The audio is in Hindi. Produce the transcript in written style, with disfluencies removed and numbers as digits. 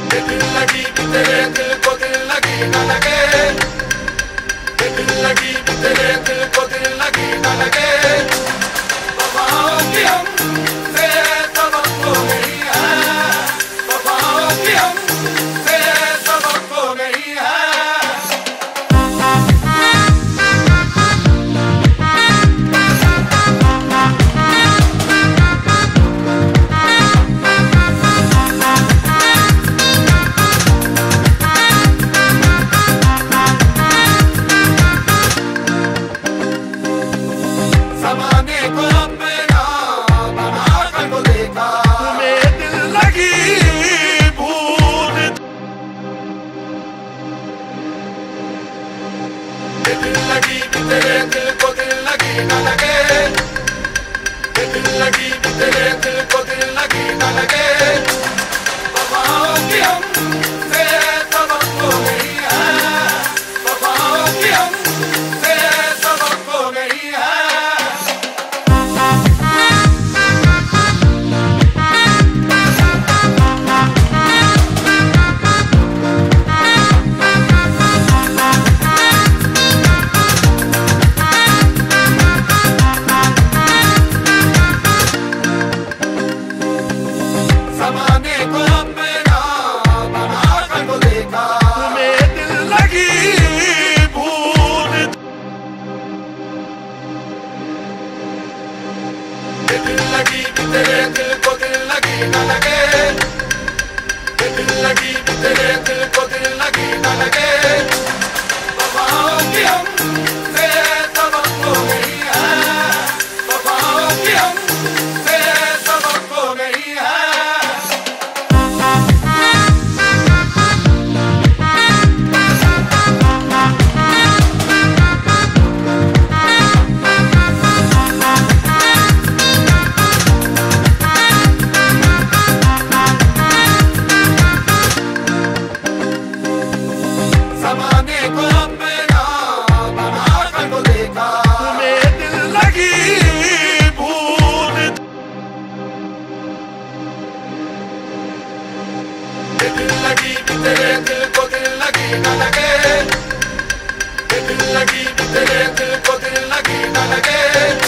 दिल लगी भी तेरे दिल को दिल लगी न लगे, दिल लगी भी तेरे दिल को दिल लगी न लगे। वफाओं की हमसे तवक्को नहीं है, वफाओं की हमसे तवक्को नहीं है। ज़माने को अपना बना कर तो देखा, तुम्हें दिल लगी भूल, दिल लगी भी तेरे दिल को दिल लगी न लगे, दिल लगी भी तेरे दिल को दिल लगी न लगे। वफाओं की हमसे तवक्को नहीं है, वफाओं की हमसे तवक्को नहीं है। ज़माने को अपना बना कर तो देखा, तुम्हें दिल लगी भूल, दिल लगी भी तेरे दिल को दिल लगी न लगे, दिल लगी भी तेरे दिल को दिल लगी न लगे। वफाओं की हमसे तवक्को नहीं है, वफाओं की हमसे तवक्को नहीं है। ज़माने को अपना बना कर तो देखा, तुम्हें दिल लगी भूल, दिल लगी भी तेरे दिल को दिल लगी न लगे, दिल लगी भी तेरे दिल को दिल लगी न लगे।